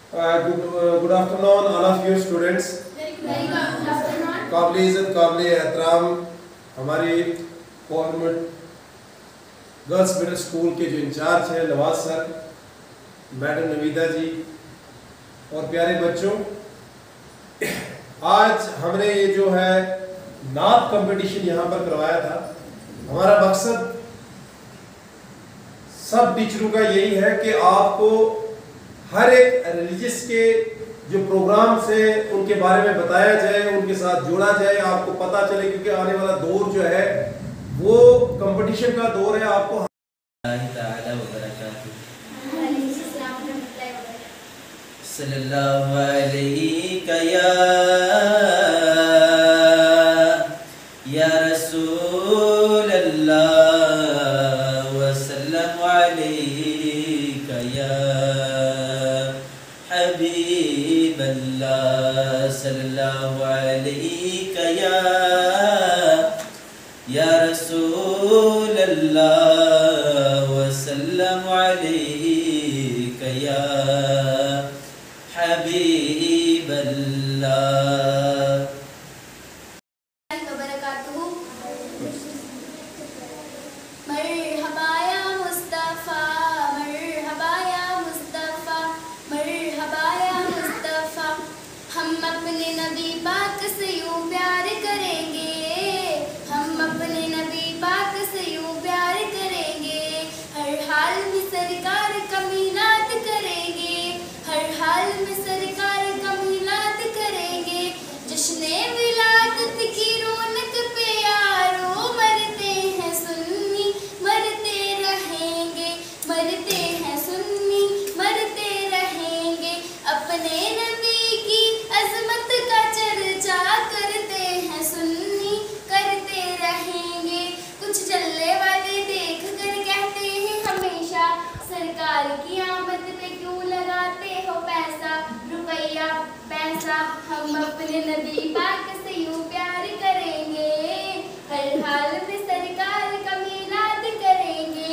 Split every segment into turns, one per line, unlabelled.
Good afternoon, all of you students. काबिल इज़्ज़त काबिल एहतराम हमारी गवर्नमेंट गर्ल्स मिडिल स्कूल के जो इंचार्ज हैं नवाज सर, मैडम नवीदा जी और प्यारे बच्चों, आज हमने ये जो है नात कंपटीशन यहाँ पर करवाया था। हमारा मकसद सब टीचरों का यही है कि आपको हर एक रिलीजियस के जो प्रोग्राम से उनके बारे में बताया जाए, उनके साथ जोड़ा जाए, आपको पता चले, क्योंकि आने वाला दौर जो है वो कंपटीशन का दौर है। आपको
सल्लल्लाहु अलैहि या रसूल अल्लाह व सल्लल्लाहु अलैका या हबीब अल्लाह सल्लल्लाहु अलैका या रसूल अल्लाह व सल्लल्लाहु अलैका या हबीब अल्लाह।
मरहबा या मुस्तफ़ा, मरहबा या मुस्तफ़ा, मरहबा या मुस्तफ़ा। हम अपने नबी पाक से यूं प्यार करेंगे, हम अपने नबी पाक से यूं प्यार करेंगे। हर हाल में सरकार का मीलाद करेंगे, हर हाल में सरकार का मीलाद करेंगे। जश्ने विलादत की रौनक पे यारो मरते हैं सुन्नी मरते रहेंगे, मरते हैं सुन्नी मरते रहेंगे। अपने नबी की अजमत का चर्चा करते हैं सुन्नी करते रहेंगे। कुछ चलने वाले देख कर कहते हैं हमेशा, सरकार की आमद पे क्यों लगाते हो पैसा रुपया पैसा। हम अपने नबी पाक से यूं प्यार करेंगे, हर हाल में सरकार का मीलाद करेंगे।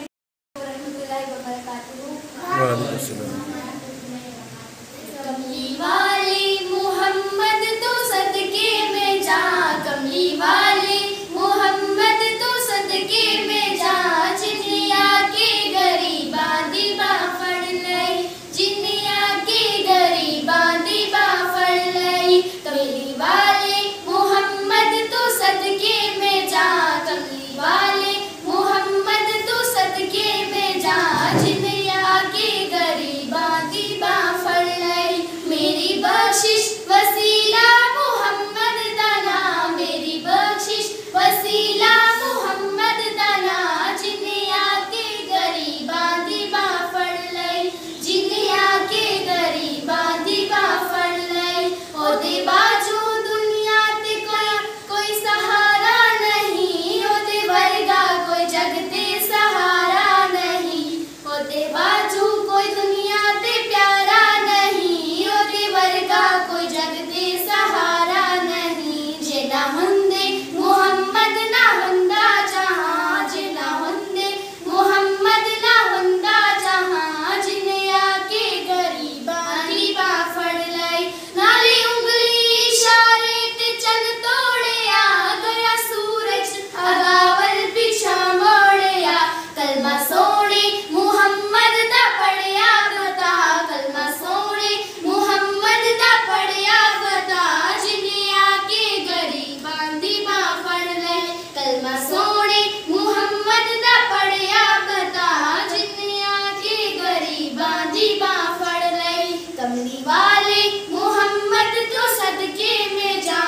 कमली वाले मोहम्मद तो सदके में जा, कमली वाले मोहम्मद तो सदके में जा। जिनिया के गरीबा दीबा फड़ लई, जिनिया के गरीबा दीबा फड़ लई। कमली वाले मोहम्मद तो सदके में जा, कमली वाले मोहम्मद तो सदके में जा। जिनिया के गरीबा दीबा फड़ लई। मेरी बख्शिश वसीला मोहम्मद दाना, मेरी बख्शिश वसीला मोहम्मद दाना। जिनिया के गरीबा दीबा फड़ लई, जिनिया के गरीबा दीबा फड़ लई। ओ दे बाजू दुनिया ते कोई सहारा नहीं, ओ दे वर्गा कोई जगते सहारा नहीं। ओ दे बाजू कोई दुनिया ते प्यारा नहीं, ओ दे वर्गा कोई जगते सहारा नहीं। जे ना हुंदे मोहम्मद ना हुंदा जहां, जे ना हुंदे मोहम्मद ना हुंदा जहां। जिनिया के गरीबा दीबा फड़ लई। नाली उंगली इशारे ते चंद तोड़िया, गया सूरज अगावल पिछा मोड़िया। कलमा सोने मुहम्मद दा पढ़िया बता, कलमा सोने मुहम्मद दा पढ़िया बता। जिनिया के गरीबा दीबा फड़ लई, कलमा सोने मुहम्मद दा पढ़िया बता। जिनिया के गरीबा दीबा फड़ लई। कमली वाले मोहम्मद तो सदके में जा।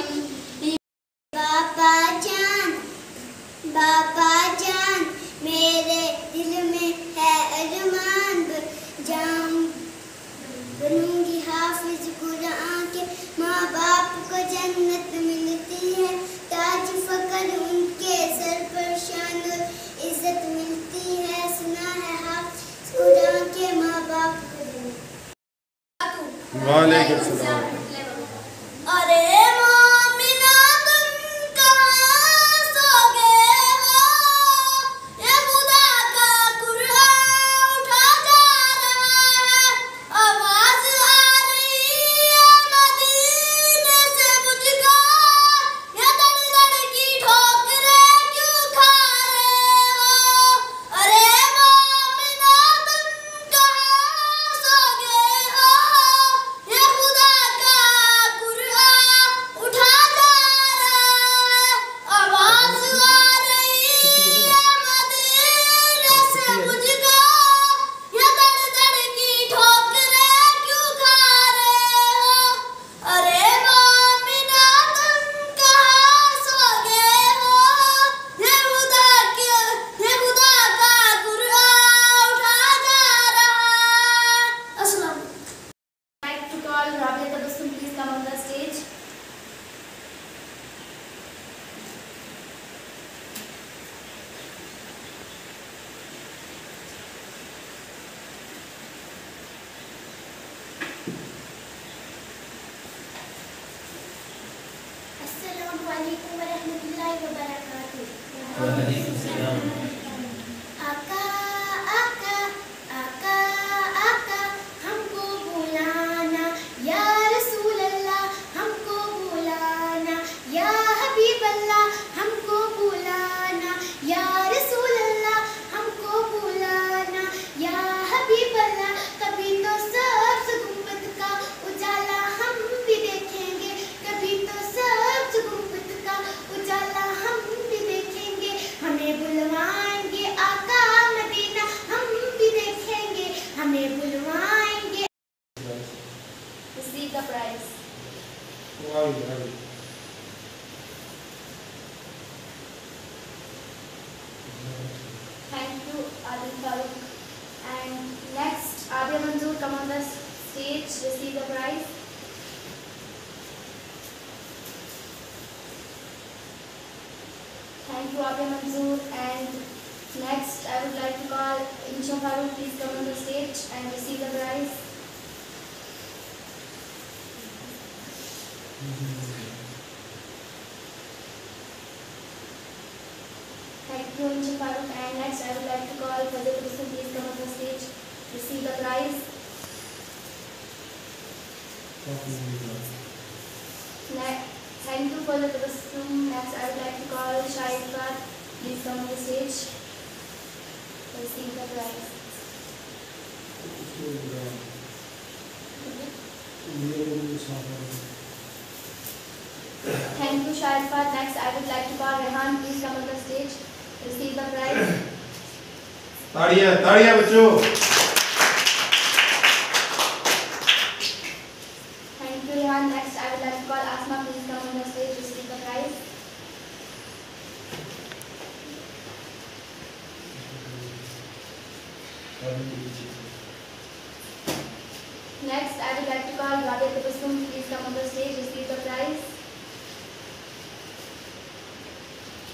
बाबा जान मेरे दिल में है अरमान, जान बनूंगी हाफिज कुरान के। माँ बाप को जन्नत मिलती है, ताज फकर उनके सर पर शान और इज्जत मिलती है। सुना है हाफिज कुरान के माँ बाप को।
वालेकुम सलाम।
अरे मोमिना तुम कहाँ सो गए हो, ये खुदा का कुरान उठा जा रहा है। आवाज रहमतुल्लाहि व बरकातुहू।
वालेकुम सलाम।
आका आका आका आका हमको बुलाना, या रसूल अल्लाह हमको बुलाना, या हबीब अल्लाह हमको बुलाना, या रसूल अल्लाह हमको बुलाना, या हबीब अल्लाह। कभी तो सब्ज गुंबद का उजाला हम भी देखेंगे, कभी तो सब्ज गुंबद का उजाला हम भी देखेंगे। हमें बुलवाएंगे आका मदीना, हम भी देखेंगे, हमें बुलवाएंगे। Receive the prize. Thank you, Adil Farooq. And next, Adia Manzoor, come on the stage, receive the prize. Thank you, Adia Manzoor. And next, I would like to call Insha Farooq, please come on the stage and receive the prize. Thank you, Insha Farooq. And next, I would like to call Fazil Hussain, please come on the stage, receive the prize. Thank you for the Hussain. Next, I would like to call Shahid Khan, please come on the stage, receive the prize. Thank you, Shahid Khan. Next, I would like to call Rehan, please come on the stage, receive the prize.
ताड़ियां ताड़ियां बच्चों।
Thank you, Rehan. Next, I would like to call Asma, please come on the stage, receive the prize. Next, I would like to call Rabia Tabassum, please come on the stage, receive the prize.